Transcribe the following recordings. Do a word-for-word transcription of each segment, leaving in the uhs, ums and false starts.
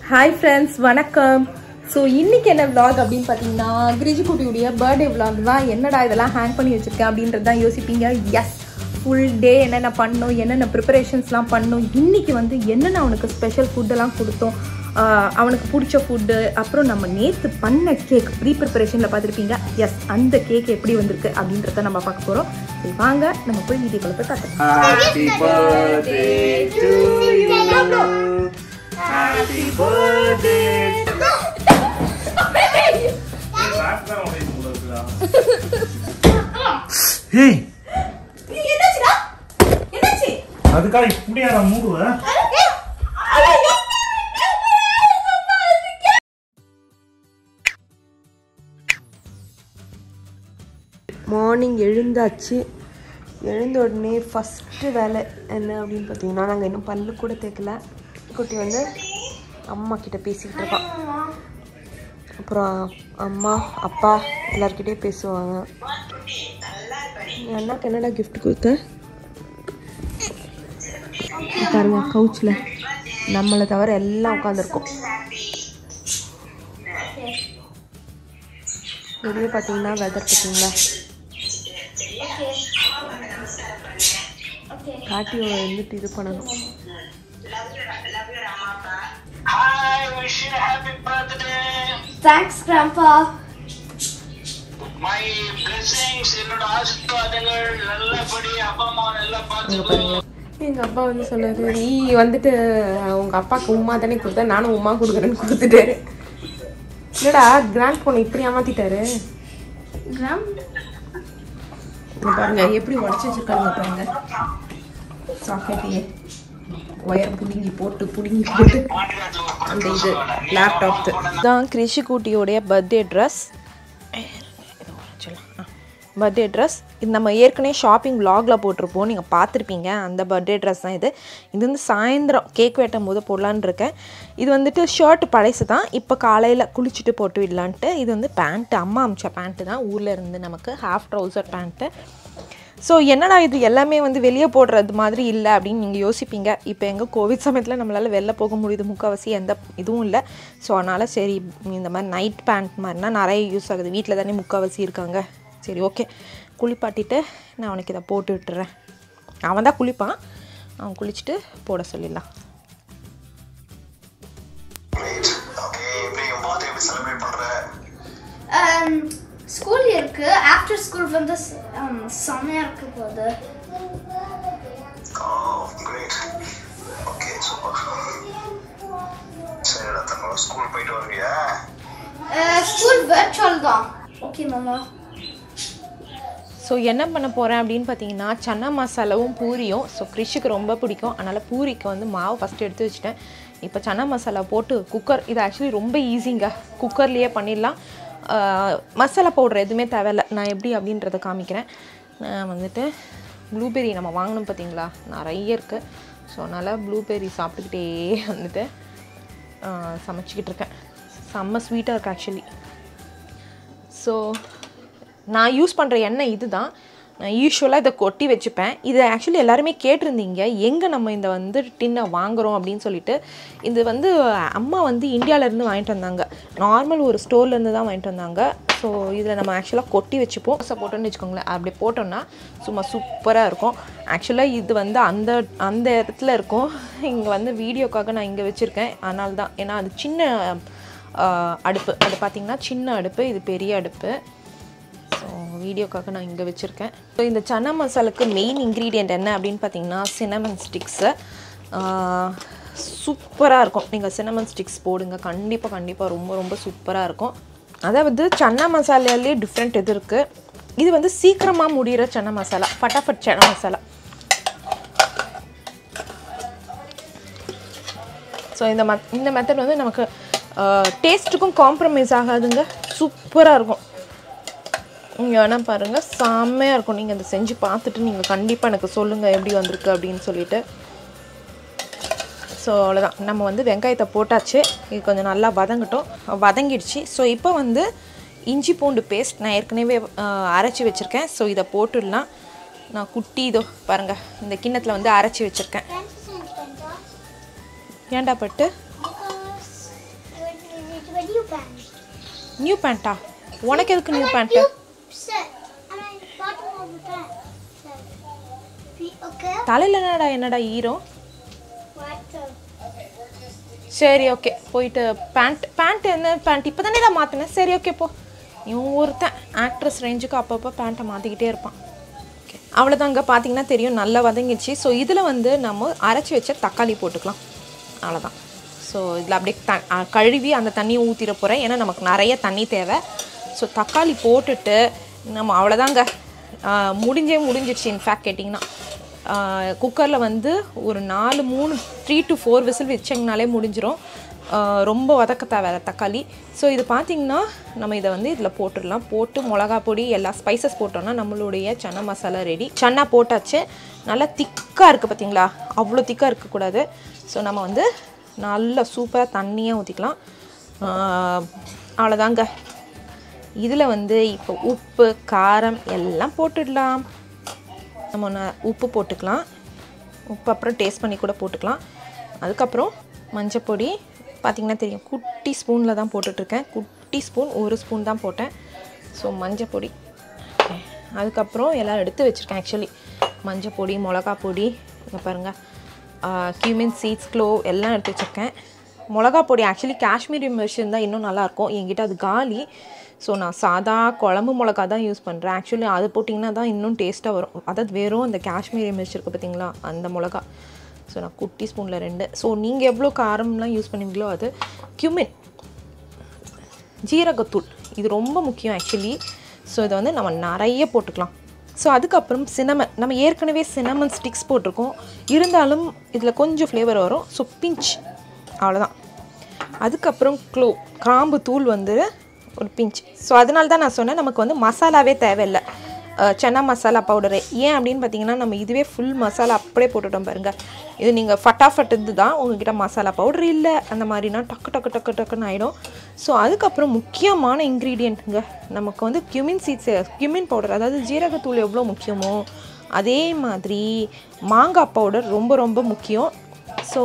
Hi friends, வணக்கம். So இன்னைக்கு என்ன vlog அப்படினு பாத்தீங்கன்னா கிரிஜி குட்டியோட பர்த்டே vlog தான். என்னடா இதெல்லாம் ஹேங் பண்ணி வச்சிருக்கேன் அப்படின்றது தான் யோசிப்பீங்க. எஸ், ஃபுல் டே என்னென்ன பண்ணோம், என்னென்ன ப்ரிப்பரேஷன்ஸ்லாம் பண்ணோம். இன்னைக்கு வந்து என்னென்ன அவனுக்கு ஸ்பெஷல் ஃபுட்டெல்லாம் கொடுத்தோம், அவனுக்கு பிடிச்ச ஃபுட்டு, அப்புறம் நம்ம நேற்று பண்ண கேக் ப்ரீ ப்ரிப்பரேஷனில் பார்த்துருப்பீங்க. எஸ், அந்த கேக் எப்படி வந்திருக்கு அப்படின்றத நம்ம பார்க்க போகிறோம். சரி வாங்க நம்ம போய் வீடியோக்குள்ள போய் பார்த்துக்கலாம். Happy birthday. Hey. நீ என்னாச்சுடா? என்னாச்சு? அதுக்கா இப்படியா நான் மூடுவே? மார்னிங் எழுந்தாச்சு. எழுந்த உடனே ஃபஸ்ட்டு வேலை என்ன அப்படின்னு பார்த்தீங்கன்னா, நாங்கள் இன்னும் பல்லு கூட தேய்க்கல. குட்டி வந்து அம்மா கிட்ட பேசிக்கிட்டு இருப்பான். அப்புறம் அம்மா அப்பா எல்லார்கிட்டையும் பேசுவாங்க. அண்ணாக்கு என்னடா கிஃப்ட் கொடுத்த பாருங்க, கவுச்சில் நம்மளை தவிர எல்லாம் உட்காந்துருக்கோம். வெளியே பார்த்தீங்கன்னா வெதர் பார்த்தீங்களா, காட்டியோட இருந்துட்டு இது பண்ணணும். Hi, wish you a happy birthday. Thanks, Grandpa. My blessings, என்னோட ஆசீர்வாதங்கள் நல்லபடி அப்பா அம்மா நல்லா பார்த்துக்கோ. எங்கள் அப்பா வந்து சொன்னாரு, நீ வந்துட்டு உங்கள் அப்பாவுக்கு உமா தானே கொடுத்த, நானும் உமா கொடுக்குறேன்னு கொடுத்துட்டாரு. இல்லடா, கிராண்ட் போனை இப்படி ஏமாத்திட்டாரு. Grand? பாருங்க எப்படி உடச்சி வச்சிருக்காங்க பாருங்க. சாக்கெட்டையே ஒயர் புடுங்கி போட்டு புடுங்கி போட்டு அந்த இது லேப்டாப் தான் கிரிஷி குட்டியோடைய பர்த்டே ட்ரெஸ். பர்த்டே ட்ரெஸ் இது நம்ம ஏற்கனவே ஷாப்பிங் விலாகில் போட்டிருப்போம், நீங்கள் பார்த்துருப்பீங்க. அந்த பர்த்டே ட்ரெஸ் தான் இது. இது வந்து சாயந்தரம் கேக் வெட்டும் போது போடலான்னு இருக்கேன். இது வந்துட்டு ஷர்ட் பழைசு தான், இப்போ காலையில் குளிச்சுட்டு போட்டு விடலான்ட்டு. இது வந்து பேண்ட்டு, அம்மா அமிச்ச பேண்ட்டு தான், ஊரில் இருந்து நமக்கு ஹாஃப் ட்ரௌசர் பேண்ட்டு. ஸோ என்னடா இது எல்லாமே வந்து வெளியே போடுறது மாதிரி இல்லை அப்படின்னு நீங்கள் யோசிப்பீங்க. இப்போ எங்கள் கோவிட் சமயத்தில் நம்மளால் வெளில போக முடியுது, முக்கால்வாசி எந்த இதுவும் இல்லை. ஸோ அதனால் சரி இந்த மாதிரி நைட் பேண்ட் மாதிரினா நிறைய யூஸ் ஆகுது, வீட்டில் தானே முக்கால்வாசி இருக்காங்க. சரி ஓகே, குளிப்பாட்டிட்டு நான் அவனுக்கு இதை போட்டு விட்டுறேன். அவன் தான் குளிப்பான், அவன் குளிச்சுட்டு போட சொல்லிடலாம். ஸ்கூல் இருக்கு, ஆஃப்டர் ஸ்கூல் வந்து செம்மையா இருக்க போகுது. ஸ்கூல் போயிட்டு வருவியா? ஸ்கூல் வெர்ச்சுவல் தான். ஓகே மாமா. ஸோ என்ன பண்ண போகிறேன் அப்படின்னு பார்த்தீங்கன்னா, சன்னா மசாலாவும் பூரியும். ஸோ கிரிஷுக்கு ரொம்ப பிடிக்கும், அதனால் பூரிக்கு வந்து மாவு ஃபஸ்ட்டு எடுத்து வச்சுட்டேன். இப்போ சன்னா மசாலா போட்டு குக்கர், இது ஆக்சுவலி ரொம்ப ஈஸிங்க, குக்கர்லேயே பண்ணிடலாம். மசாலா பவுடர் எதுவுமே தேவையில்லை. நான் எப்படி அப்படின்றத காமிக்கிறேன். நான் வந்துட்டு ப்ளூபெர்ரி நம்ம வாங்கணும் பார்த்தீங்களா, நிறைய இருக்குது. ஸோ அதனால் ப்ளூபெர்ரி சாப்பிட்டுக்கிட்டே வந்துட்டு சமைச்சிக்கிட்டு இருக்கேன். செம்ம ஸ்வீட்டாக இருக்குது ஆக்சுவலி. ஸோ நான் யூஸ் பண்ணுற எண்ணெய் இது தான். நான் யூஸ்வலாக இதை கொட்டி வச்சுப்பேன். இது ஆக்சுவலி எல்லாருமே கேட்டிருந்தீங்க, எங்கே நம்ம இந்த வந்து டின்னை வாங்குகிறோம் அப்படின்னு சொல்லிட்டு. இது வந்து அம்மா வந்து இந்தியாவிலேருந்து வாங்கிட்டு வந்தாங்க, நார்மல் ஒரு ஸ்டோர்லேருந்து தான் வாங்கிட்டு வந்தாங்க. ஸோ இதில் நம்ம ஆக்சுவலாக கொட்டி வச்சுப்போம். ஸோ போட்டோன்னு வச்சுக்கோங்களேன், அப்படி போட்டோன்னா சும்மா சூப்பராக இருக்கும். ஆக்சுவலாக இது வந்து அந்த அந்த இடத்துல இருக்கும். இங்கே வந்து வீடியோக்காக நான் இங்கே வச்சுருக்கேன், அதனால தான். ஏன்னா அது சின்ன அடுப்பு, அது பார்த்திங்கன்னா சின்ன அடுப்பு, இது பெரிய அடுப்பு. ஸோ வீடியோக்காக நான் இங்கே வச்சுருக்கேன். ஸோ இந்த சன்னா மசாலாவுக்கு மெயின் இன்க்ரீடியண்ட் என்ன அப்படின்னு பார்த்தீங்கன்னா, சின்னமன் ஸ்டிக்ஸு. சூப்பராக இருக்கும், நீங்கள் சின்னமன் ஸ்டிக்ஸ் போடுங்க, கண்டிப்பாக கண்டிப்பாக ரொம்ப ரொம்ப சூப்பராக இருக்கும். அதாவது சன்னா மசாலாலே டிஃப்ரெண்ட் இது இருக்குது. இது வந்து சீக்கிரமாக முடிகிற சன்னா மசாலா, ஃபட்டாஃபட் சன்னா மசாலா. ஸோ இந்த ம இந்த மெத்தட் வந்து நமக்கு டேஸ்ட்டுக்கும் காம்ப்ரமைஸ் ஆகாதுங்க, சூப்பராக இருக்கும். நீங்கள் வேணால் பாருங்கள், செம்மையாக இருக்கும். நீங்கள் அதை செஞ்சு பார்த்துட்டு நீங்கள் கண்டிப்பாக எனக்கு சொல்லுங்கள் எப்படி வந்திருக்கு அப்படின்னு சொல்லிட்டு. ஸோ அவ்வளோதான், நம்ம வந்து வெங்காயத்தை போட்டாச்சு. இது கொஞ்சம் நல்லா வதங்கட்டும், வதங்கிடுச்சு. ஸோ இப்போ வந்து இஞ்சி பூண்டு பேஸ்ட் நான் ஏற்கனவே அரைச்சி வச்சுருக்கேன். ஸோ இதை போட்டுடலாம். நான் குட்டி இதோ பாருங்கள், இந்த கிண்ணத்தில் வந்து அரைச்சி வச்சுருக்கேன். ஏன்டா பட்டு pant. நியூ பேண்ட்டா? உனக்கு எதுக்கு new And a pant? new set. And I bottom of the pant. Set. Be- Okay. தலையில் என்னடா என்னடா ஈரம்? What? uh, சரி ஓகே போயிட்டு பேண்ட் பேண்ட் என்ன பேண்ட் இப்போ தானே தான் மாற்றினேன். சரி ஓகே போ. இவன் ஒருத்தன் ஆக்ட்ரஸ் ரேஞ்சுக்கு அப்பப்போ பேண்ட்டை மாற்றிக்கிட்டே இருப்பான். ஓகே அவ்வளோதாங்க. பார்த்தீங்கன்னா தெரியும் நல்லா வதங்கிடுச்சு. ஸோ இதில் வந்து நம்ம அரைச்சி வச்ச தக்காளி போட்டுக்கலாம். அவ்வளோதான். ஸோ இதில் அப்படியே த கழுவி அந்த தண்ணியை ஊற்றிட போகிறேன். ஏன்னா நமக்கு நிறைய தண்ணி தேவை. ஸோ தக்காளி போட்டுட்டு நம்ம அவ்வளோதாங்க முடிஞ்சே முடிஞ்சிடுச்சு. இன்ஃபேக்ட் கேட்டிங்கன்னா குக்கரில் வந்து ஒரு நாலு மூணு த்ரீ டு ஃபோர் விசில் வச்சிங்கனாலே முடிஞ்சிடும். ரொம்ப வதக்க தேவை தக்காளி. ஸோ இது பார்த்திங்கன்னா நம்ம இதை வந்து இதில் போட்டுடலாம். போட்டு மிளகா பொடி எல்லா ஸ்பைசஸ் போட்டோன்னா நம்மளுடைய சன்னா மசாலா ரெடி. சன்னா போட்டாச்சு. நல்லா திக்காக இருக்குது பார்த்தீங்களா? அவ்வளோ திக்காக இருக்கக்கூடாது. ஸோ நம்ம வந்து நல்லா சூப்பராக தண்ணியாக ஊற்றிக்கலாம். அவ்வளோதாங்க. இதில் வந்து இப்போ உப்பு காரம் எல்லாம் போட்டுடலாம். நம்ம ந உப்பு போட்டுக்கலாம். உப்பு அப்புறம் டேஸ்ட் பண்ணி கூட போட்டுக்கலாம். அதுக்கப்புறம் மஞ்சப்பொடி பார்த்திங்கன்னா தெரியும் குட்டி ஸ்பூனில் தான் போட்டுட்ருக்கேன். குட்டி ஸ்பூன் ஒரு ஸ்பூன் தான் போட்டேன். ஸோ மஞ்சப்பொடி. அதுக்கப்புறம் எல்லாம் எடுத்து வச்சுருக்கேன். ஆக்சுவலி மஞ்சப்பொடி மிளகா பொடி இங்கே பாருங்கள், கியூமின் சீட்ஸ் க்ளோ எல்லாம் எடுத்து வச்சுருக்கேன். மிளகா பொடி ஆக்சுவலி காஷ்மீரி மிர்ச்சி இருந்தால் இன்னும் நல்லாயிருக்கும். என்கிட்ட அது காலி. ஸோ நான் சாதா குழம்பு மிளகா தான் யூஸ் பண்ணுறேன். ஆக்சுவலி அது போட்டிங்கன்னா தான் இன்னும் டேஸ்ட்டாக வரும். அதாவது வெறும் அந்த காஷ்மீரி மிர்ச்சி இருக்குது பார்த்தீங்களா, அந்த மிளகா. ஸோ நான் குட்டி ஸ்பூனில் ரெண்டு. ஸோ நீங்கள் எவ்வளோ காரம்லாம் யூஸ் பண்ணுவீங்களோ அது. கியூமின் ஜீரகத்தூள் இது ரொம்ப முக்கியம் ஆக்சுவலி. ஸோ இதை வந்து நம்ம நிறைய போட்டுக்கலாம். ஸோ அதுக்கப்புறம் சினமன், நம்ம ஏற்கனவே சினமன் ஸ்டிக்ஸ் போட்டிருக்கோம். இருந்தாலும் இதில் கொஞ்சம் ஃப்ளேவர் வரும். ஸோ பிஞ்ச், அவ்வளோதான். அதுக்கப்புறம் க்ளோ கிராம்பு தூள் வந்து ஒரு பிஞ்ச். ஸோ அதனால தான் நான் சொன்னேன் நமக்கு வந்து மசாலாவே தேவையில்லை, சன்னா மசாலா பவுடரு. ஏன் அப்படின்னு பார்த்தீங்கன்னா நம்ம இதுவே ஃபுல் மசாலா அப்படியே போட்டுட்டோம் பாருங்கள். இது நீங்கள் ஃபட்டாஃபட் இது தான் உங்கள்கிட்ட மசாலா பவுடர் இல்லை அந்த மாதிரினா டக்கு டக்கு டக்கு டக்குன்னு ஆகிடும். ஸோ அதுக்கப்புறம் முக்கியமான இன்க்ரீடியண்ட்டுங்க நமக்கு வந்து கியூமின் சீட்ஸ், கியூமின் பவுடர், அதாவது ஜீரகத்தூள் எவ்வளோ முக்கியமோ அதே மாதிரி மாங்காய் பவுடர் ரொம்ப ரொம்ப முக்கியம். ஸோ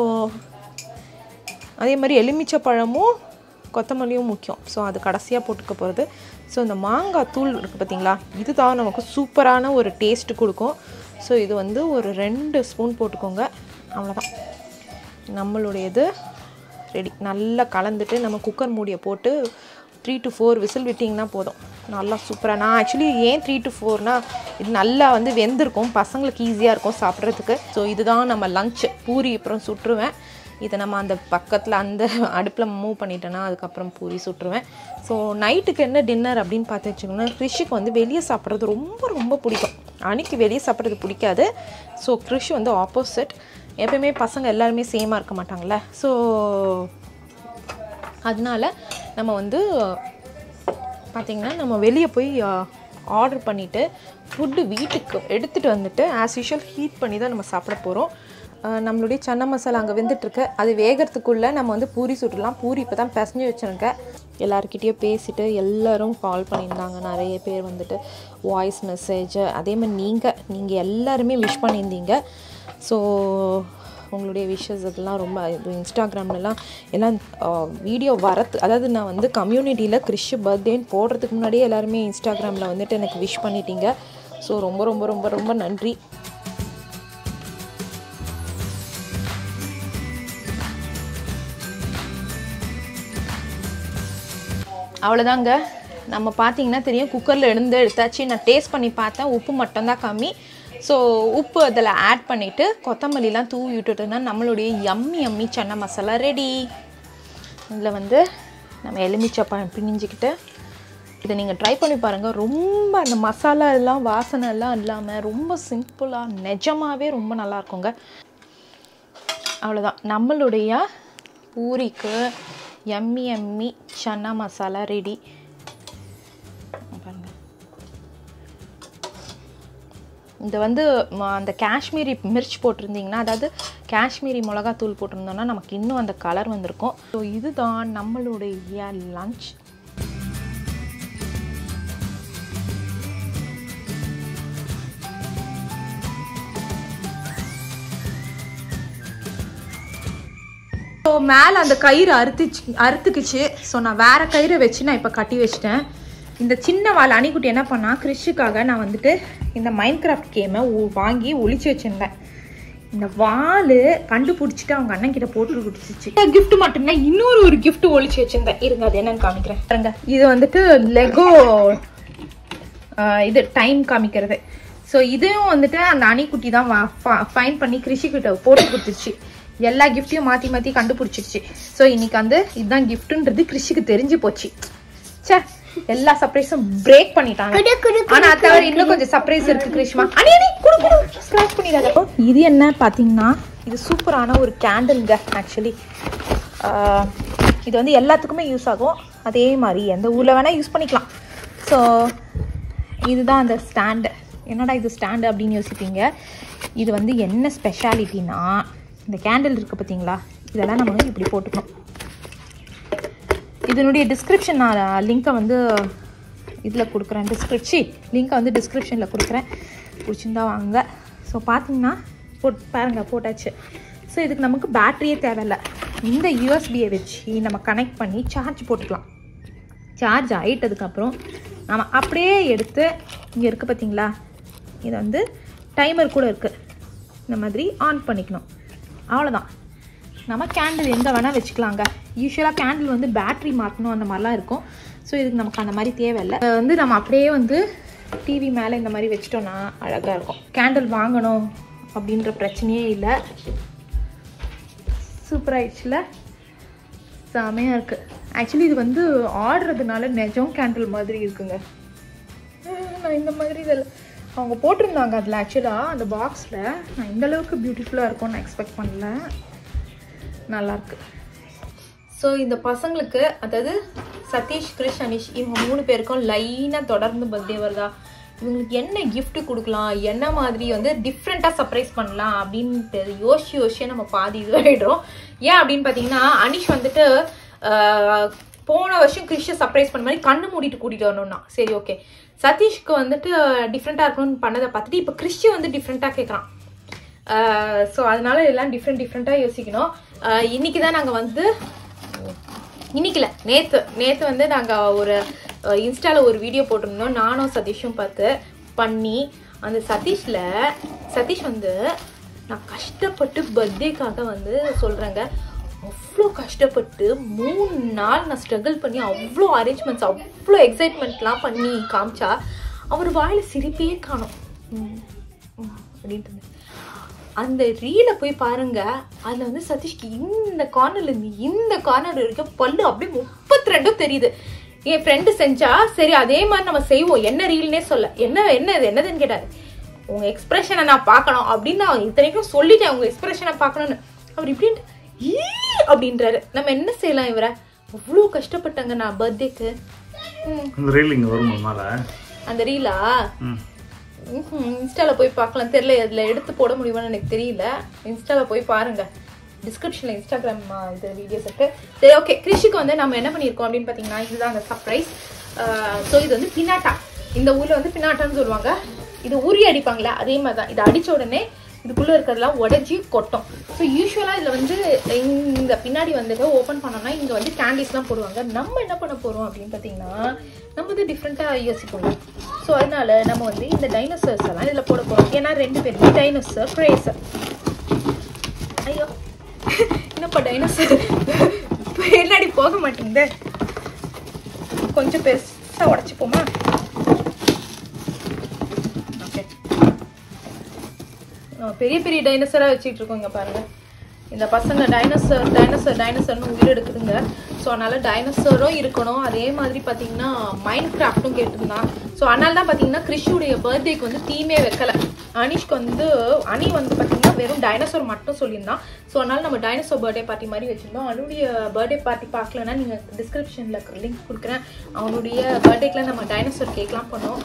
அதே மாதிரி எலுமிச்சை பழமும் கொத்தமல்லியும் முக்கியம். ஸோ அது கடைசியாக போட்டுக்க போகிறது. ஸோ இந்த மாங்காய் தூள் இருக்குது பார்த்திங்களா, இது தான் நமக்கு சூப்பரான ஒரு டேஸ்ட்டு கொடுக்கும். ஸோ இது வந்து ஒரு ரெண்டு ஸ்பூன் போட்டுக்கோங்க. அவ்வளோதான், நம்மளுடையது ரெடி. நல்லா கலந்துட்டு நம்ம குக்கர் மூடியை போட்டு த்ரீ டு ஃபோர் விசில் விட்டிங்கன்னா போதும். நல்லா சூப்பராக. நான் ஆக்சுவலி ஏன் த்ரீ டு ஃபோர்னால் இது நல்லா வந்து வெந்திருக்கும், பசங்களுக்கு ஈஸியாக இருக்கும் சாப்பிட்றதுக்கு. ஸோ இதுதான் நம்ம லஞ்ச். பூரி அப்புறம் சுட்டுருவேன். இதை நம்ம அந்த பக்கத்தில் அந்த அடுப்பில் மூவ் பண்ணிட்டேன்னா அதுக்கப்புறம் பூரி சுட்டுருவேன். ஸோ நைட்டுக்கு என்ன டின்னர் அப்படின்னு பார்த்து வச்சுக்கோங்கன்னா, கிறிஷுக்கு வந்து வெளியே சாப்பிட்றது ரொம்ப ரொம்ப பிடிக்கும். அன்றைக்கி வெளியே சாப்பிட்றது பிடிக்காது. ஸோ கிறிஷ் வந்து ஆப்போசிட். எப்பயுமே பசங்க எல்லாருமே சேமாக இருக்க மாட்டாங்களே. ஸோ அதனால் நம்ம வந்து பார்த்திங்கன்னா நம்ம வெளியே போய் ஆர்டர் பண்ணிவிட்டு ஃபுட்டு வீட்டுக்கு எடுத்துகிட்டு வந்துட்டு ஆஸ் யூஷுவல் ஹீட் பண்ணி தான் நம்ம சாப்பிட போகிறோம். நம்மளுடைய சன்னா மசாலா அங்கே வெந்துட்டுருக்கு. அது வேகிறதுக்குள்ளே நம்ம வந்து பூரி சுட்டுடலாம். பூரி இப்போ தான் பிசைஞ்சு வச்சுருக்கேன். எல்லாருக்கிட்டேயும் பேசிவிட்டு எல்லோரும் கால் பண்ணியிருந்தாங்க. நிறைய பேர் வந்துட்டு வாய்ஸ் மெசேஜ், அதே மாதிரி நீங்கள் நீங்கள் எல்லாருமே விஷ் பண்ணியிருந்தீங்க. ஸோ உங்களுடைய விஷஸ் அதெல்லாம் ரொம்ப இன்ஸ்டாகிராம்லலாம் எல்லாம் வீடியோ வரது, அதாவது நான் வந்து கம்யூனிட்டியில் கிறிஷ் பர்த்டேன்னு போடுறதுக்கு முன்னாடியே எல்லாருமே இன்ஸ்டாகிராமில் வந்துட்டு எனக்கு விஷ் பண்ணிட்டீங்க. ஸோ ரொம்ப ரொம்ப ரொம்ப ரொம்ப நன்றி. அவ்வளோதாங்க. நம்ம பார்த்தீங்கன்னா தெரியும் குக்கரில் இருந்து எடுத்தாச்சு. நான் டேஸ்ட் பண்ணி பார்த்தேன், உப்பு மட்டும்தான் கம்மி. ஸோ உப்பு அதில் ஆட் பண்ணிவிட்டு கொத்தமல்லிலாம் தூவி விட்டுட்டோன்னா நம்மளுடைய yummy yummy chana masala ready. இதில் வந்து நம்ம எலுமிச்சை பழம் பிணிஞ்சிக்கிட்டு இதை நீங்கள் ட்ரை பண்ணி பாருங்கள். ரொம்ப அந்த மசாலா எல்லாம் வாசனை எல்லாம் இல்லாமல் ரொம்ப சிம்பிளாக நிஜமாகவே ரொம்ப நல்லாயிருக்குங்க. அவ்வளோதான், நம்மளுடைய பூரிக்கு yummy yummy chana masala ready. பாருங்கள், இந்த வந்து அந்த காஷ்மீரி மிர்ச் போட்டிருந்தீங்கன்னா, அதாவது காஷ்மீரி மிளகாத்தூள் போட்டிருந்தோன்னா நமக்கு இன்னும் அந்த கலர் வந்திருக்கும். ஸோ இதுதான் நம்மளுடைய லஞ்ச். ஸோ மேலே அந்த கயிறு அறுத்துச்சு அறுத்துக்குச்சு ஸோ நான் வேறு கயிறை வச்சு நான் இப்போ கட்டி வச்சிட்டேன். இந்த சின்ன வால் அணிக்குட்டி என்ன பண்ணா கிறிஷுக்காக நான் வந்துட்டு இந்த மைண்ட் கிராஃப்ட் கேமை வாங்கி ஒளிச்சு வச்சுருந்தேன். இந்த வால் கண்டுபிடிச்சிட்டு அவங்க அண்ணன் கிட்ட போட்டு குடிச்சிச்சு. கிஃப்ட் மட்டும்னா இன்னொரு ஒரு கிஃப்ட் ஒளிச்சு வச்சிருந்தேன். இருங்க அது என்னன்னு காமிக்கிறேன் பாருங்க. இது வந்துட்டு லெகோ இது டைம் காமிக்கிறது. ஸோ இதுவும் வந்துட்டு அந்த அணிக்குட்டி தான் ஃபைன் பண்ணி கிறிஷிக்கிட்ட போட்டு கொடுத்துருச்சு. எல்லா கிஃப்டையும் மாற்றி மாற்றி கண்டுபிடிச்சிருச்சு. ஸோ இன்னைக்கு வந்து இதுதான் கிஃப்ட்டுன்றது கிறிஷுக்கு தெரிஞ்சு போச்சு. சே எல்லா சர்ப்ரைஸும் பிரேக் பண்ணிட்டாங்க. ஆனா அதை தவிர இன்னும் கொஞ்சம் சர்ப்ரைஸ் இருக்கு கிறிஷ்மா. அனி அனி குடு குடு ஸ்கிராட்ச் பண்ணிடாத. இது என்ன பாத்தீங்கன்னா இது சூப்பரான ஒரு கேண்டில்ங்க. ஆக்சுவலி இது வந்து எல்லாத்துக்குமே யூஸ் ஆகும். அதே மாதிரி எந்த ஊர்ல வேணா யூஸ் பண்ணிக்கலாம். ஸோ இதுதான் அந்த ஸ்டாண்டு. என்னடா இது ஸ்டாண்டு அப்படின்னு யோசிப்பீங்க. இது வந்து என்ன ஸ்பெஷாலிட்டினா இந்த கேண்டில் இருக்குது பார்த்தீங்களா, இதெல்லாம் நம்ம வந்து இப்படி போட்டுக்கணும். இதனுடைய டிஸ்கிரிப்ஷன் நான் லிங்க்கை வந்து இதில் கொடுக்குறேன். டிஸ்கிரிப்ஷன் லிங்க்கை வந்து டிஸ்கிரிப்ஷனில் கொடுக்குறேன். பிடிச்சிருந்தா வாங்க. ஸோ பார்த்தீங்கன்னா போட் பாருங்கள் போட்டாச்சு. ஸோ இதுக்கு நமக்கு பேட்டரியே தேவையில்லை. இந்த யூஎஸ்பியை வச்சு நம்ம கனெக்ட் பண்ணி சார்ஜ் போட்டுக்கலாம். சார்ஜ் ஆகிட்டதுக்கப்புறம் நம்ம அப்படியே எடுத்து இங்கே இருக்குது பார்த்தீங்களா, இது வந்து டைமர் கூட இருக்குது. இந்த மாதிரி ஆன் பண்ணிக்கணும். அவ்வளோதான். நம்ம கேண்டில் எங்கே வேணால் வச்சுக்கலாங்க. யூஸ்வலாக கேண்டில் வந்து பேட்ரி மாற்றணும் அந்த மாதிரிலாம் இருக்கும். ஸோ இதுக்கு நமக்கு அந்த மாதிரி தேவையில்லை. வந்து நம்ம அப்படியே வந்து டிவி மேலே இந்த மாதிரி வச்சிட்டோன்னா அழகாக இருக்கும். கேண்டில் வாங்கணும் அப்படின்ற பிரச்சனையே இல்லை. சூப்பராகிடுச்சுல, செமையாக இருக்குது. ஆக்சுவலி இது வந்து ஆடுறதுனால நிஜம் கேண்டில் மாதிரி இருக்குங்க. நான் இந்த மாதிரி இதில் அவங்க போட்டிருந்தாங்க அதில் ஆக்சுவலாக அந்த பாக்ஸில். நான் இந்தளவுக்கு பியூட்டிஃபுல்லாக இருக்கும்னு நான் எக்ஸ்பெக்ட் பண்ணல. நல்லாயிருக்கு. ஸோ இந்த பசங்களுக்கு அதாவது சதீஷ் கிரிஷ் அனிஷ் இவங்க மூணு பேருக்கும் லைனாக தொடர்ந்து பர்த்டே வருதா, இவங்களுக்கு என்ன கிஃப்ட் கொடுக்கலாம், என்ன மாதிரி வந்து டிஃப்ரெண்ட்டாக சர்ப்ரைஸ் பண்ணலாம் அப்படின்ட்டு யோசிச்சு யோசிச்சு நம்ம பாதி இதுவாகிடும். ஏன் அப்படின்னு பார்த்தீங்கன்னா அனிஷ் வந்துட்டு போன வருஷம் கிறிஷை சர்ப்ரைஸ் பண்ண மாதிரி கண்ணு மூடிட்டு கூட்டிகிட்டு வரணும்னா சரி ஓகே. சதீஷ்க்கு வந்துட்டு டிஃப்ரெண்ட்டாக இருக்கணும்னு பண்ணதை பார்த்துட்டு இப்போ கிறிஷை வந்து டிஃப்ரெண்ட்டாக கேட்குறான். ஸோ அதனால எல்லாம் டிஃப்ரெண்ட் டிஃப்ரெண்ட்டாக யோசிக்கணும். இன்னைக்கு தான் நாங்கள் வந்து இன்னைக்குல நேற்று நேற்று வந்து நாங்கள் ஒரு இன்ஸ்டாவில் ஒரு வீடியோ போட்டிருந்தோம். நானும் சதீஷும் பார்த்து பண்ணி அந்த சதீஷில் சதீஷ் வந்து நான் கஷ்டப்பட்டு பர்த்டேக்காக வந்து சொல்கிறேங்க, அவ்வளோ கஷ்டப்பட்டு மூணு நாள் நான் ஸ்ட்ரகிள் பண்ணி அவ்வளோ அரேஞ்ச்மெண்ட்ஸ் அவ்வளோ எக்ஸைட்மெண்ட்லாம் பண்ணி காமிச்சா அவர் வாயில் சிரிப்பே காணும் அப்படின்ட்டு. அந்த ரீலை போய் பாருங்க. அதில் வந்து சதீஷ்க்கு இந்த கார்னர்லேருந்து இந்த கார்னர் வரைக்கும் பல்லு அப்படியே முப்பத்தி ரெண்டும் தெரியுது. என் ஃப்ரெண்டு செஞ்சா சரி அதே மாதிரி நம்ம செய்வோம், என்ன ரீல்னே சொல்ல, என்ன என்ன இது என்னதுன்னு கேட்டாரு. உங்கள் எக்ஸ்பிரஷனை நான் பார்க்கணும் அப்படின்னு நான் இத்தனைக்கும் சொல்லிட்டேன், உங்கள் எக்ஸ்பிரஷனை பார்க்கணும்னு. அவர் இப்படின்ட்டு ஈ அப்படின்றாரு. நம்ம என்ன செய்யலாம், இவரை அவ்வளோ கஷ்டப்பட்டாங்க நான் பர்த்டேக்கு. அந்த ரீலா இன்ஸ்டாவில் போய் பார்க்கலாம். தெரியல அதில் எடுத்து போட முடியுமான்னு எனக்கு தெரியல. இன்ஸ்டாவில் போய் பாருங்கள், டிஸ்கிரிப்ஷனில் இன்ஸ்டாகிராம் இது வீடியோஸ் இருக்குது. சரி ஓகே. கிறிஷுக்கு வந்து நம்ம என்ன பண்ணியிருக்கோம் அப்படின்னு பார்த்தீங்கன்னா இதுதான் அந்த சர்ப்ரைஸ். ஸோ இது வந்து பினாட்டா. இந்த ஊரில் வந்து பினாட்டான்னு சொல்லுவாங்க. இது உரி அடிப்பாங்களே அதே மாதிரி தான். இதை அடித்த உடனே இதுக்குள்ளே இருக்கிறதுலாம் உடஞ்சி கொட்டும். ஸோ யூஸ்வலாக இதில் வந்து இந்த பின்னாடி வந்துட்டு ஓப்பன் பண்ணோம்னா இங்கே வந்து கேண்டிஸ்லாம் போடுவாங்க. நம்ம என்ன பண்ண போகிறோம் அப்படின்னு பார்த்தீங்கன்னா நம்ம வந்து டிஃப்ரெண்ட்டாக யோசிப்போம். ஸோ அதனால நம்ம வந்து இந்த டைனோசர்ஸ் எல்லாம் இதில் போட போகிறோம். ஏன்னா ரெண்டு பேருமே டைனோசர் கிரேசர். ஐயோ என்னப்பா டைனோசர் பின்னாடி போக மாட்டேங்குது. கொஞ்சம் பெருசாக உடச்சிப்போமா? ஓகே. பெரிய பெரிய டைனோசராக வச்சுட்டு இருக்கோம். இங்கே பாருங்கள், இந்த பசங்க டைனோசர் டைனோசர் டைனோசர்னு உயிர் எடுக்குதுங்க. ஸோ அதனால டைனோசரும் இருக்கணும். அதே மாதிரி பார்த்தீங்கன்னா மைண்ட் கிராஃப்டும் கேட்டிருந்தான். ஸோ அதனால தான் பார்த்தீங்கன்னா கிறிஷுடைய பர்த்டேக்கு வந்து தீமே வைக்கலை. அனிஷ்க்கு வந்து அனி வந்து பார்த்தீங்கன்னா வெறும் டைனோசர் மட்டும் சொல்லியிருந்தான். ஸோ அதனால நம்ம டைனோசர் பர்த்டே பார்ட்டி மாதிரி வச்சுருந்தோம். அவனுடைய பர்த்டே பார்ட்டி பார்க்கலன்னா நீங்கள் டிஸ்கிரிப்ஷனில் லிங்க் கொடுக்குறேன். அவனுடைய பர்த்டேக்கில் நம்ம டைனோசர் கேக்லாம் பண்ணோம்.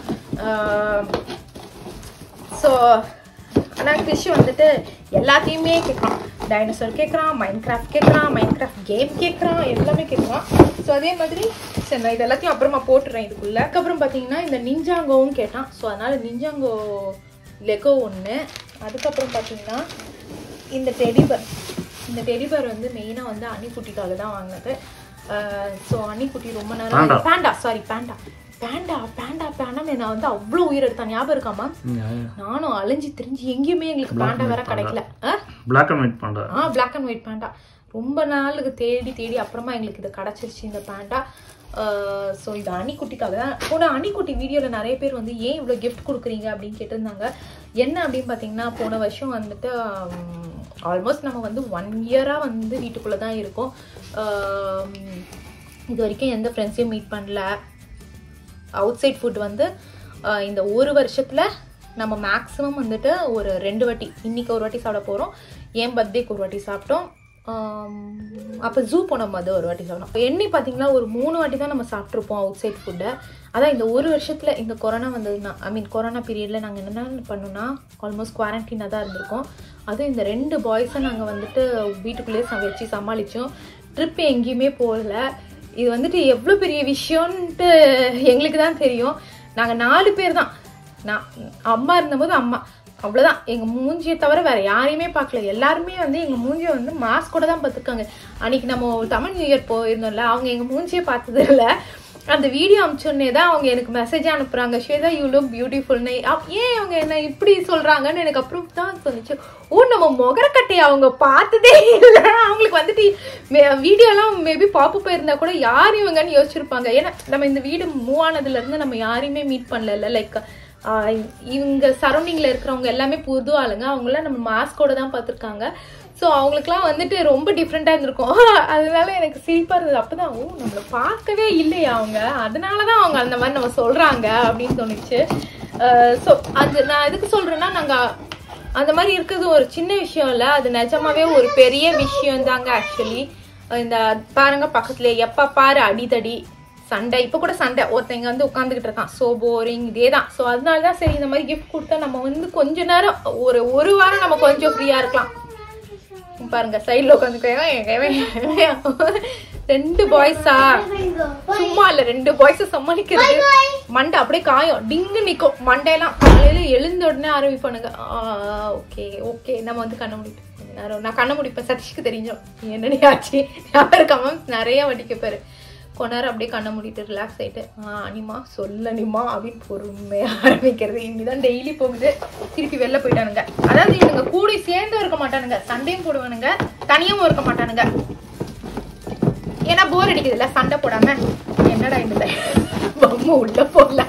ஸோ ஆனால் கிறிஷு வந்துட்டு எல்லாத்தையுமே கேட்குறான். டைனோசர் கேட்குறான், மைண்ட் கிராஃப்ட் கேட்குறான், மைண்ட் கிராஃப்ட் கேம் கேட்குறான், எல்லாமே கேட்குறான். ஸோ அதே மாதிரி சரி நான் இது எல்லாத்தையும் அப்புறமா போட்டுறேன் இதுக்குள்ளே. அதுக்கப்புறம் பார்த்தீங்கன்னா இந்த நிஞ்சாங்கோவும் கேட்டான். ஸோ அதனால் நிஞ்சாங்கோ லெகோ ஒன்று. அதுக்கப்புறம் பார்த்தீங்கன்னா இந்த டெடிபர் இந்த டெலிபர் வந்து மெயினாக வந்து அன்னிக்குட்டிக்காக தான் வாங்கினது. ஸோ அன்னிக்குட்டி ரொம்ப நேரம் பேண்டா சாரி பேண்டா பேண்டா பேண்டா பேண்டா நான் வந்து அவ்வளோ உயிர் எடுத்தேன். ஞாபகம் இருக்காமா? நானும் அலைஞ்சு தெரிஞ்சு எங்கேயுமே எங்களுக்கு பேண்டா வேற கிடைக்கல. Black and white panda. ஆ பிளாக் அண்ட் ஒயிட் பேண்டா ரொம்ப நாளுக்கு தேடி தேடி அப்புறமா எங்களுக்கு இது கிடச்சிருச்சு இந்த பேண்டா. ஸோ இது அன்னிக்குட்டிக்காக தான். போன அன்னிக்குட்டி வீடியோவில் நிறைய பேர் வந்து ஏன் இவ்வளோ கிஃப்ட் கொடுக்குறீங்க அப்படின்னு கேட்டிருந்தாங்க. என்ன அப்படின்னு பார்த்தீங்கன்னா போன வருஷம் வந்துட்டு ஆல்மோஸ்ட் நம்ம வந்து ஒன் இயராக வந்து வீட்டுக்குள்ளே தான் இருக்கோம். இது வரைக்கும் எந்த ஃப்ரெண்ட்ஸையும் மீட் பண்ணல. அவுட் சைட் ஃபுட் வந்து இந்த ஒரு வருஷத்தில் நம்ம மேக்ஸிமம் வந்துட்டு ஒரு ரெண்டு வாட்டி, இன்றைக்கி ஒரு வாட்டி சாப்பிட போகிறோம், என் பர்த்டேக்கு ஒரு வாட்டி சாப்பிட்டோம், அப்போ ஜூ போன போது ஒரு வாட்டி சாப்பிட்டோம். எண்ணி பார்த்தீங்கன்னா ஒரு மூணு வாட்டி தான் நம்ம சாப்பிட்ருப்போம் அவுட் சைட் ஃபுட்டை. அதான் இந்த ஒரு வருஷத்தில் இந்த கொரோனா வந்ததுன்னா ஐ மீன் கொரோனா பீரியடில் நாங்கள் என்னென்ன பண்ணோன்னா ஆல்மோஸ்ட் குவாரண்டைனாக தான் இருந்திருக்கோம். அதுவும் இந்த ரெண்டு பாய்ஸை நாங்கள் வந்துட்டு வீட்டுக்குள்ளேயே ச வச்சு சமாளித்தோம். ட்ரிப் எங்கேயுமே போகல. இது வந்துட்டு எவ்வளோ பெரிய விஷயம்ன்ட்டு எங்களுக்கு தான் தெரியும். நாங்கள் நாலு பேர் தான். நான் அம்மா இருந்தபோது அம்மா அவ்வளோதான், எங்கள் மூஞ்சியை தவிர வேறு யாரையுமே பார்க்கல. எல்லாருமே வந்து எங்கள் மூஞ்சியை வந்து மாஸ்கோட தான் பார்த்துருக்காங்க. அன்றைக்கி நம்ம தமிழ் நியூ இயர் போயிருந்தோம்ல, அவங்க எங்கள் மூஞ்சியை பார்த்தது இல்லை. அந்த வீடியோ அனுப்பிச்சோன்னே தான் அவங்க எனக்கு மெசேஜ் அனுப்புகிறாங்க, ஸ்வேதா யூ லுக் பியூட்டிஃபுல்னு. ஏன் அவங்க என்ன இப்படி சொல்கிறாங்கன்னு எனக்கு அப்புறம் தான் சொன்னிச்சு. ஓ நம்ம முகரக்கட்டையை அவங்க பார்த்ததே இல்லை. அவங்களுக்கு வந்துட்டு வீடியோலாம் மேபி பாப்பு போயிருந்தா கூட யார் இவங்கன்னு யோசிச்சிருப்பாங்க. ஏன்னா நம்ம இந்த வீடு மூவ் ஆனதுலேருந்து நம்ம யாரையுமே மீட் பண்ணல. லைக் இவங்க சரௌண்டிங்கில் இருக்கிறவங்க எல்லாமே புது ஆளுங்க. அவங்களாம் நம்ம மாஸ்கோட தான் பார்த்துருக்காங்க. ஸோ அவங்களுக்குலாம் வந்துட்டு ரொம்ப டிஃப்ரெண்ட்டாக இருந்திருக்கும். அதனால எனக்கு சிரிப்பாக இருந்தது. அப்போ தான் ஓ நம்மளை பார்க்கவே இல்லையா அவங்க, அதனால தான் அவங்க அந்த மாதிரி நம்ம சொல்கிறாங்க அப்படின்னு தோணுச்சு. ஸோ அது நான் எதுக்கு சொல்கிறேன்னா, நாங்கள் அந்த மாதிரி இருக்கிறது ஒரு சின்ன விஷயம் இல்லை, அது நிஜமாவே ஒரு பெரிய விஷயம் தாங்க. ஆக்சுவலி இந்த பாருங்க பக்கத்துல எப்போ பாரு அடிதடி சண்டை, இப்போ கூட சண்டை, ஒருத்தங்க வந்து உட்காந்துக்கிட்டு இருக்கான், ஸோ போரிங் இதே தான். ஸோ அதனால தான் சரி இந்த மாதிரி கிஃப்ட் கொடுத்தா நம்ம வந்து கொஞ்ச நேரம் ஒரு ஒரு வாரம் நம்ம கொஞ்சம் ஃப்ரீயாக இருக்கலாம். பாருங்க சைடில் உட்காந்துக்கிறேன். ரெண்டு பாய்ஸா சும்மா இல்லை, ரெண்டு பாய்ஸை சமாளிக்கிறது மண்டை அப்படியே காயம் டிங்கு நிற்கும். மண்டையெல்லாம் காலையில எழுந்த உடனே ஆரம்பிப்பானுங்க. ஓகே ஓகே நம்ம வந்து கண்ண முடிப்பேன். நான் கண்ண முடிப்பேன். சதீஷ்க்கு தெரிஞ்சோம் என்னன்னு ஆச்சு யாருக்காம நிறைய வட்டிக்க பேரு. கொஞ்ச நேரம் அப்படியே கண்ணை மூடிட்டு ரிலாக்ஸ் ஆகிட்டு ஆ அனிமா சொல்ல அனிமா அப்படின்னு பொறுமையாக ஆரம்பிக்கிறது. இப்படிதான் டெய்லி போகுது. திருப்பி வெளில போயிட்டானுங்க. அதாவது இவனுங்க கூட சேர்ந்தும் இருக்க மாட்டானுங்க, சண்டையும் போடுவானுங்க, தனியாவும் இருக்க மாட்டானுங்க. ஏன்னா போர் அடிக்குது இல்லை சண்டை போடாம. என்னடா இந்த பொம்மை உள்ள போடல,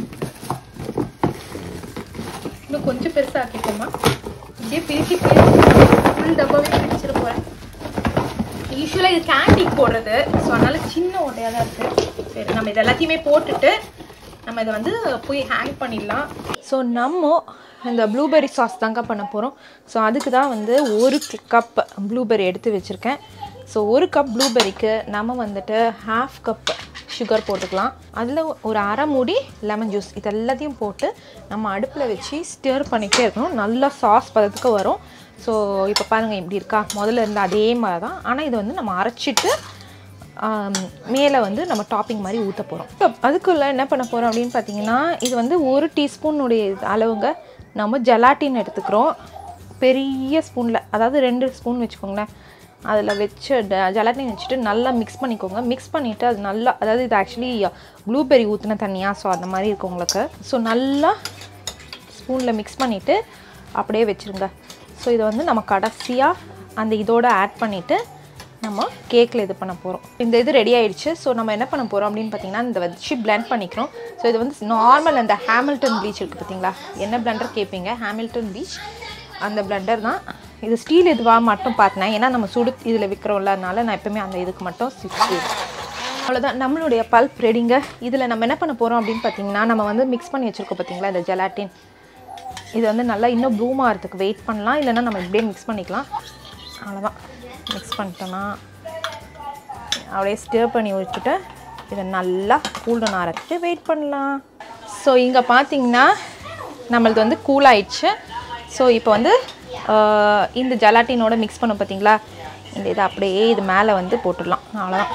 இன்னும் கொஞ்சம் பெருசா ஆக்கிக்கோமா. இப்படியே பிரிச்சு ஃபுல் டப்பாவே பிரிச்சிட போறேன். யூஸ்வலாக இது கேண்டிக்கு போடுறது, ஸோ அதனால சின்ன ஓட்டையாக தான் இருக்குது. சரி நம்ம இது எல்லாத்தையுமே போட்டுட்டு நம்ம இதை வந்து போய் ஹேங் பண்ணிடலாம். ஸோ நம்ம இந்த ப்ளூபெர்ரி சாஸ் தாங்க பண்ண போகிறோம். ஸோ அதுக்கு தான் வந்து ஒரு கப் ப்ளூபெர்ரி எடுத்து வச்சுருக்கேன். ஸோ ஒரு கப் ப்ளூபெர்ரிக்கு நம்ம வந்துட்டு ஹாஃப் கப் சுகர் போட்டுக்கலாம். அதில் ஒரு அரை மூடி லெமன் ஜூஸ், இது எல்லாத்தையும் போட்டு நம்ம அடுப்பில் வச்சு ஸ்டிர் பண்ணிகிட்டே இருக்கணும். நல்லா சாஸ் பதத்துக்கு வரும். ஸோ இப்போ பாருங்கள் இப்படி இருக்கா, முதல்ல இருந்து அதே மாதிரி தான். ஆனால் இதை வந்து நம்ம அரைச்சிட்டு மேலே வந்து நம்ம டாப்பிங் மாதிரி ஊற்ற போகிறோம். அதுக்குள்ளே என்ன பண்ண போகிறோம் அப்படின்னு பார்த்தீங்கன்னா, இது வந்து ஒரு டீஸ்பூனுடைய அளவுங்க நம்ம ஜெலாட்டின் எடுத்துக்கிறோம். பெரிய ஸ்பூனில், அதாவது ரெண்டு ஸ்பூன் வச்சுக்கோங்களேன், அதில் வச்சு ஜெலாட்டின் வச்சுட்டு நல்லா மிக்ஸ் பண்ணிக்கோங்க. மிக்ஸ் பண்ணிவிட்டு அது நல்லா, அதாவது இது ஆக்சுவலி ப்ளூபெர்ரி ஊற்றின தண்ணியாக, ஸோ அந்த மாதிரி இருக்கும் உங்களுக்கு. ஸோ நல்லா ஸ்பூனில் மிக்ஸ் பண்ணிவிட்டு அப்படியே வச்சுருங்க. ஸோ இதை வந்து நம்ம கடைசியாக அந்த இதோடு ஆட் பண்ணிவிட்டு நம்ம கேக்கில் இது பண்ண போகிறோம். இந்த இது ரெடி ஆகிடுச்சு. ஸோ நம்ம என்ன பண்ண போகிறோம் அப்படின்னு பார்த்தீங்கன்னா, இந்த வச்சு பிளெண்ட் பண்ணிக்கிறோம். ஸோ இது வந்து நார்மல் அந்த ஹாமில்டன் ப்ளீச் இருக்குது பார்த்தீங்களா, என்ன பிளெண்டர் கேட்பீங்க, ஹாமில்டன் ப்ளீச் அந்த பிளெண்டர் தான். இது ஸ்டீல் இதுவாக மட்டும் பார்த்தேன், ஏன்னா நம்ம சுடு இதில் விற்கிறோம்ல, அதனால நான் எப்போவுமே அந்த இதுக்கு மட்டும் ஸ்டீல். அவ்வளோதான், நம்மளுடைய பல்ப் ரெடிங்க. இதில் நம்ம என்ன பண்ண போகிறோம் அப்படின்னு பார்த்தீங்கன்னா, நம்ம வந்து மிக்ஸ் பண்ணி வச்சுருக்கோம் பார்த்தீங்களா இந்த ஜெலாட்டின், இது வந்து நல்லா இன்னும் ப்ளூம் ஆகிறதுக்கு வெயிட் பண்ணலாம், இல்லைன்னா நம்ம இப்படியே மிக்ஸ் பண்ணிக்கலாம். அவ்வளோதான், மிக்ஸ் பண்ணிட்டோன்னா அப்படியே ஸ்டிர் பண்ணி வச்சுட்டு இதை நல்லா கூல்டன் ஆகிறதுக்கு வெயிட் பண்ணலாம். ஸோ இங்கே பார்த்தீங்கன்னா நம்மளது வந்து கூல் ஆயிடுச்சு. ஸோ இப்போ வந்து இந்த ஜெலாட்டினோட மிக்ஸ் பண்ண பார்த்தீங்களா, இந்த இதை அப்படியே இது மேலே வந்து போட்டுடலாம். அவ்வளோதான்,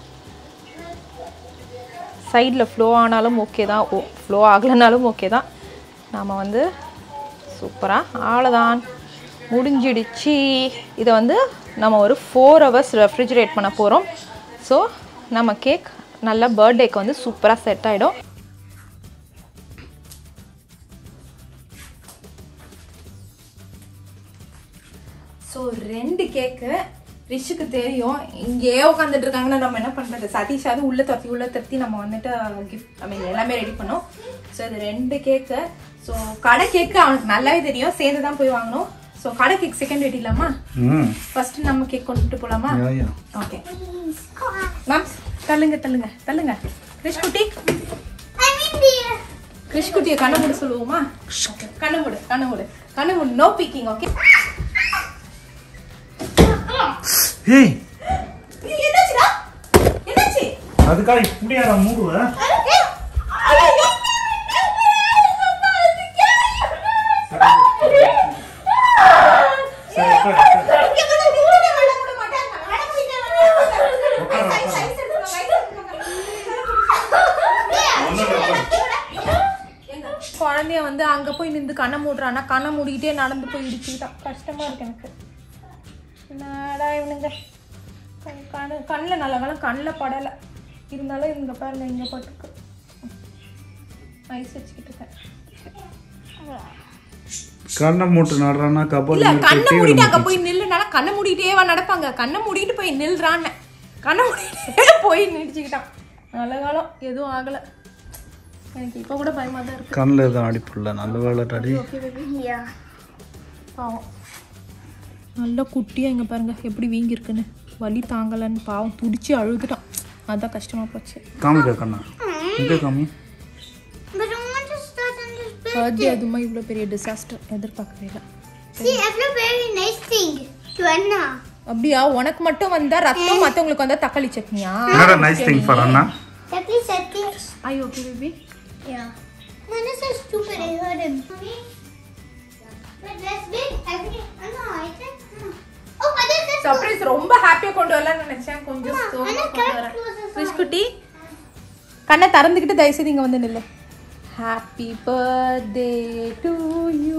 சைடில் ஃப்ளோ ஆனாலும் ஓகே தான், ஓ ஃப்ளோ ஆகலைனாலும் ஓகே தான். நாம் வந்து சூப்பராக அவ்வளோதான் முடிஞ்சிடுச்சு. இதை வந்து நம்ம ஒரு ஃபோர் ஹவர்ஸ் ரெஃப்ரிஜரேட் பண்ண போகிறோம். ஸோ நம்ம கேக் நல்லா பர்த்டேக்கு வந்து சூப்பராக செட் ஆகிடும். ஸோ ரெண்டு கேக்கு ரிஷுக்கு தெரியும். இங்கேயே உட்காந்துட்டு இருக்காங்கன்னா நம்ம என்ன பண்ணுறது, சதீஷாவது உள்ளே தத்தி உள்ளே தத்தி நம்ம வந்துட்டு கிஃப்ட் ஐ மீன் எல்லாமே ரெடி பண்ணோம். ஸோ இது ரெண்டு கேக்கு. ஸோ கடை கேக்கு அவனுக்கு நல்லாவே தெரியும், சேர்ந்து தான் போய் வாங்கணும். ஸோ கடை கேக் செகண்ட் வெட்டிடலாமா? ஃபர்ஸ்ட் நம்ம கேக் கொண்டுட்டு போகலாமா? ஓகே மேம், தள்ளுங்க தள்ளுங்க தள்ளுங்க. கிறிஷ் குட்டி, கிறிஷ் குட்டியை கண்ணை மூட சொல்லுவோமா? கண்ணை மூடு கண்ணை மூடு கண்ணை மூடு. No peeking. ஓகே. ஏய் என்னாச்சுடா? என்னாச்சு? அதுக்கா இப்படியா மூடுவ? குழந்தைய வந்து அங்க போய் நின்று கண்ணை மூடுறான்னா கண்ணை மூடிக்கிட்டே நடந்து போய் இடிச்சுக்கிட்டான். கஷ்டமா இருக்கு எனக்கு. என்னடா இவனுங்க கண்ணு கண்ணில் நல்ல காலம் கண்ணில் படலை, இருந்தாலும் இவங்க பாருங்க இங்கே போட்டுருக்கு. ஐஸ் வச்சுக்கிட்டு இருக்கேன். கண்ணை மூட்டு நடுறான்னா கபடி இல்ல கண்ணை மூடிட்டு அங்க போய் நில்லுனால கண்ணை மூடிட்டேவா நடப்பாங்க. கண்ணை மூடிட்டு போய் நில்றான்னு கண்ணை மூடிட்டே போய் நிடிச்சுக்கிட்டான். நல்ல காலம் எதுவும் ஆகலை. எனக்கு இப்போ கூட பயமா தான் இருக்கு. கண்ணில் எதுவும் அடிப்புல நல்ல வேலை அடி. பாவம் நல்ல குட்டியா இங்க பாருங்க எப்படி வீங்கி இருக்குன்னு. வலி தாங்கலன்னு பாவம் துடிச்சு அழுதுட்டான். அதான் கஷ்டமா போச்சு. காமிக்க கண்ணா இங்கே காமி. பர்த்டே அதுமா இவ்வளோ பெரிய டிசாஸ்டர் எதிர்பார்க்கவே இல்லை. அப்படியா? உனக்கு மட்டும் வந்தா ரத்தம், மற்றவங்களுக்கு வந்தா தக்காளி சட்னியா? நைஸ் திங் ஃபார் அண்ணா. Takashi Sati. Are you okay, baby? Yeah. No, that's so stupid. I heard him. Mommy. But that's big. I think. I know. I think. Oh, I think that's. Surprise! ரொம்ப ஹாப்பியா கொண்டு வரலாம்னு நினைச்சேன். கொஞ்சம் சோகமா கொண்டு வரேன். கிறிஷ் குட்டி கண்ணை திறந்துக்கிட்டு தயவு செய்து இங்க வந்து நில்லு. Happy birthday to you.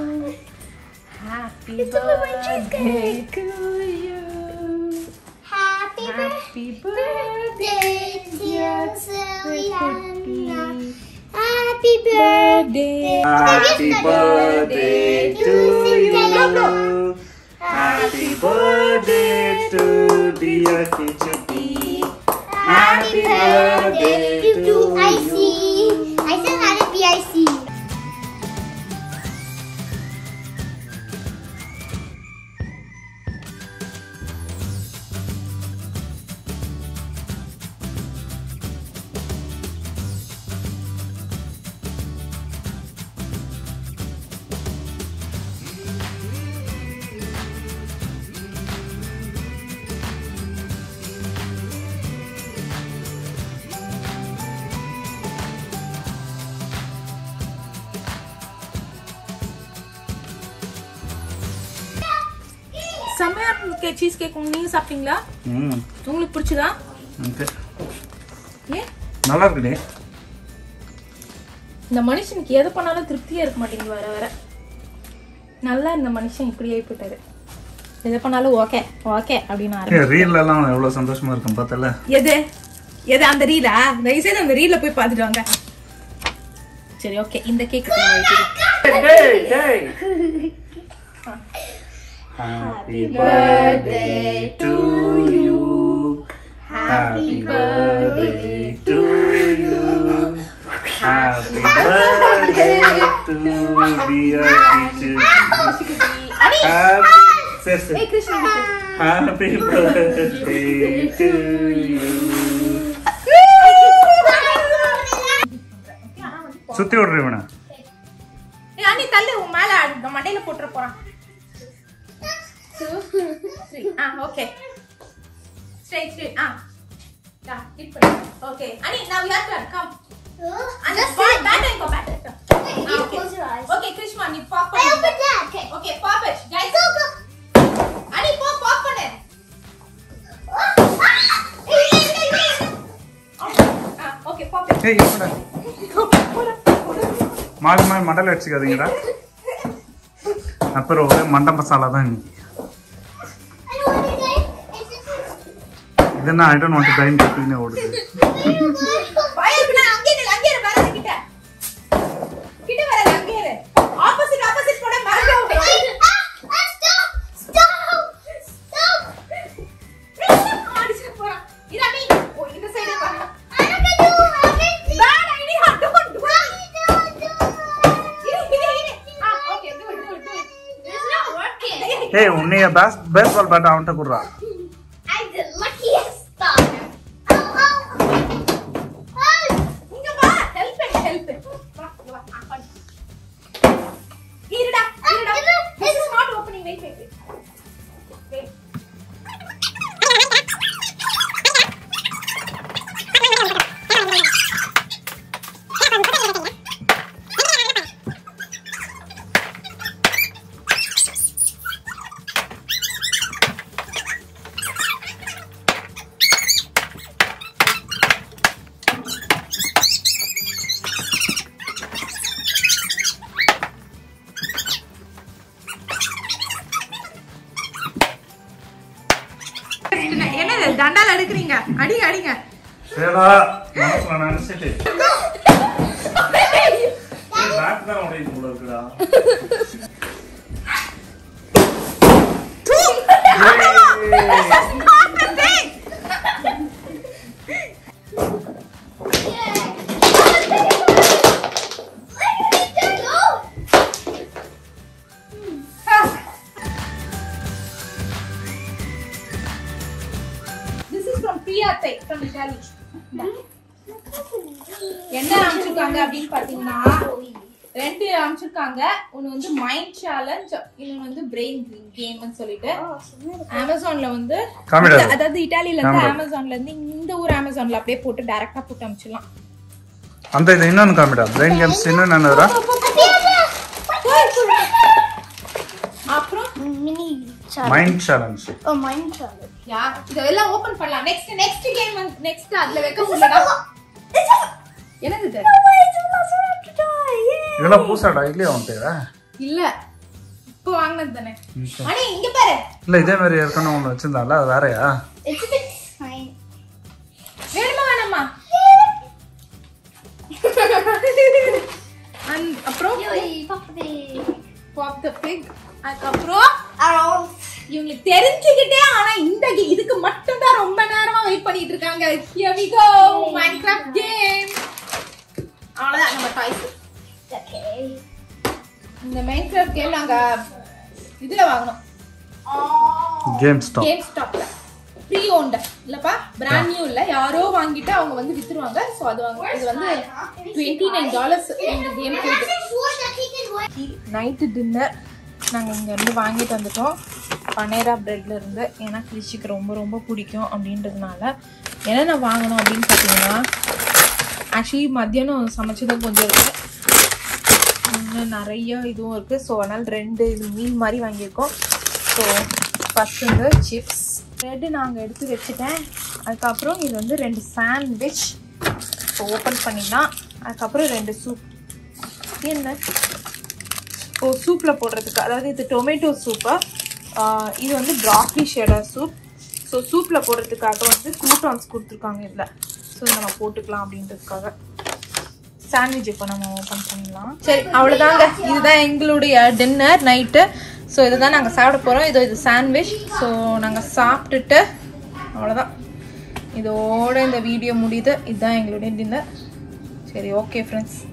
Happy birthday to you. Happy, Happy birthday, dear Selena. Happy birthday. Happy birthday to you. Happy birthday to dear Kichuti. Happy birthday to I C. I said not a B I C. செமையா இருக்கு cheese cake. நீங்க சாப்பிட்டீங்களா? ம் உங்களுக்கு பிடிச்சதா? Okay. ஏ நல்லா இருக்குடே. இந்த மனுஷனுக்கு எது பண்ணாலும் திருப்தியா இருக்க மாட்டேங்குது. வர வர நல்லா இந்த மனுஷன் இப்படி ஆகி போயிட்டாரு. எது பண்ணாலும் ஓகே ஓகே அப்படின்னு ரீல்ல எல்லாம் எவ்வளவு சந்தோஷமா இருக்கும் பார்த்தல. எது எது அந்த ரீலா? தயவு செய்து அந்த ரீல போய் பார்த்துட்டு வாங்க. சரி ஓகே, இந்த cake Happy birthday to you. Happy birthday to you. Happy birthday to dear Kichu. Happy Hey Krishna. Happy birthday to you. சுத்தி விடுறேன். ஏ அண்ணி தள்ளு, உன் மேல மண்டையில போட்டுற போறான். Two, three. Ah, okay. Straight, straight. Ah. Yeah, hit put. Okay. Annie, now your turn. Come. And just back, back and go back. Ah, okay. Okay, Krishma, you pop it. I opened that. Okay. Okay, pop it. Guys, go, go. Annie, pop, pop on it. Ah, okay, pop it. Hey, you put it. மாறி மாறி மண்டல அடிச்சுக்காதீங்கடா. அப்புறம் ஒரே மண்ட மசாலா தான் இன்னைக்கு. இதென்ன I don't want to die கட்டினே ஓடுது. பயப்பட அங்கே நில்ல அங்கே இரு வர கிட்ட. கிட்ட வர அங்கே இரு. ஆப்போசிட் ஆப்போசிட் போட மறந்து Stop! Stop! Stop! ஆடிச்சு போறா. இராமி ஓ இந்த சைடு வா. I don't do everything. Bad idea. Don't do. இரு இரு இரு. ஆ okay do it do it do it. It's not working. ஏய் உன்னைய பேஸ் பேஸ்பால் பேட் அவன்ட்ட குடுறா. I'm the luckiest dog. Oh, oh. Oh. இங்க வா ஹெல்ப் ஹெல்ப். வா இங்க வா ஆ பண்ணு. இருடா இருடா. This is not opening. Wait wait wait. Wait. என்னது தண்டால எடுக்குறீங்க அடிங்க அடிங்க சேடா மனசுல நினைச்சிட்டு ஏய் பேட் தான் உடையுது போல இருக்குடா. This is from Priya Thai from Italy. என்ன அனுப்பிச்சிருக்காங்க அப்படின்னு பாத்தீங்கன்னா ரெண்டு அனுப்பிச்சிருக்காங்க. ஒன்னு வந்து மைண்ட் சேலஞ்ச், இன்னொன்னு வந்து பிரெயின் கேம்னு சொல்லிட்டு அமேசான்ல வந்து காமிடா. அதாவது இட்டாலில இருந்து அமேசான்ல இருந்து இந்த ஊர் அமேசான்ல அப்படியே போட்டு டைரக்டா போட்டு அனுப்பிச்சிடலாம். அந்த இது இன்னொன்னு காமிடா. பிரெயின் கேம்ஸ் இன்னொன்னு என்னடா? அப்புறம் Mini mind challenge. Oh, mine challenge. Yeah இதெல்லாம் ஓபன் பண்ணலாம். நெக்ஸ்ட் நெக்ஸ்ட் கேம் நெக்ஸ்ட் அதுல வைக்க முடியலடா. என்னது இது? இதெல்லாம் பூசாடா இல்லையா உன்கிட்ட? இல்ல இப்போ வாங்குனது தானே. அண்ணே இங்க பாரு. இல்ல இதே மாதிரி ஏற்கனவே ஒன்று வச்சிருந்தால அது வேறயா? It's a bit fine. வேணுமா வேணாமா? அண்ட் அப்புறம் Yay, puppy. Pop the pig. அதுக்கப்புறம் Around. இவங்களுக்கு தெரிஞ்சுக்கிட்டே ஆனா இந்த கே- இதுக்கு மட்டும் தான் ரொம்ப நேரமா வெயிட் பண்ணிட்டு இருக்காங்க. Here we go Minecraft game. அவ்வளவுதான் நம்ம டாய்ஸ். Okay. இந்த Minecraft கேம் நாங்க இதுல வாங்குனோம். GameStop. கேம் ஸ்டாப்ல ப்ரீ ஓன்ட் இல்லப்பா, பிராண்ட் நியூ இல்ல, யாரோ வாங்கிட்டு அவங்க வந்து வித்துருவாங்க. சோ அது வாங்க இது வந்து twenty-nine dollars இந்த கேம் போகுது. நைட் டின்னர் நாங்கள் இங்கே இருந்து வாங்கிட்டு வந்துட்டோம் பனேரா பிரெட்ல இருந்து. ஏன்னா கிறிஷிக்கு ரொம்ப ரொம்ப பிடிக்கும் அப்படின்றதுனால என்னென்ன வாங்கணும் அப்படின்னு பார்த்தீங்கன்னா, ஆக்சுவலி மத்தியானம் சமைச்சதும் கொஞ்சம் இருக்குது, இன்னும் நிறைய இதுவும் இருக்குது. ஸோ அதனால் ரெண்டு இது மீல் மாதிரி வாங்கியிருக்கோம். ஸோ ஃபஸ்ட் வந்து சிப்ஸ் ப்ரெட்டு நாங்கள் எடுத்து வச்சுட்டேன். அதுக்கப்புறம் இது வந்து ரெண்டு சாண்ட்விச் ஸோ ஓப்பன் பண்ணிடலாம். அதுக்கப்புறம் ரெண்டு சூப். என்ன ஓ சூப்பில் போடுறதுக்கு, அதாவது இது டொமேட்டோ சூப்பு, இது வந்து ப்ராக்லி ஷேடர் சூப். ஸோ சூப்பில் போடுறதுக்காக வந்து க்ரூட்டான்ஸ் கொடுத்துருக்காங்க இதில். ஸோ நம்ம போட்டுக்கலாம் அப்படின்றதுக்காக. சாண்ட்விச் இப்போ நம்ம ஓப்பன் பண்ணிடலாம். சரி அவ்வளோதாங்க, இதுதான் எங்களுடைய டின்னர் நைட்டு. ஸோ இதை தான் நாங்கள் சாப்பிட போகிறோம். இது இது சாண்ட்விச். ஸோ நாங்கள் சாப்பிட்டுட்டு அவ்வளோதான், இதோட இந்த வீடியோ முடியுது. இதுதான் எங்களுடைய டின்னர். சரி ஓகே ஃப்ரெண்ட்ஸ்.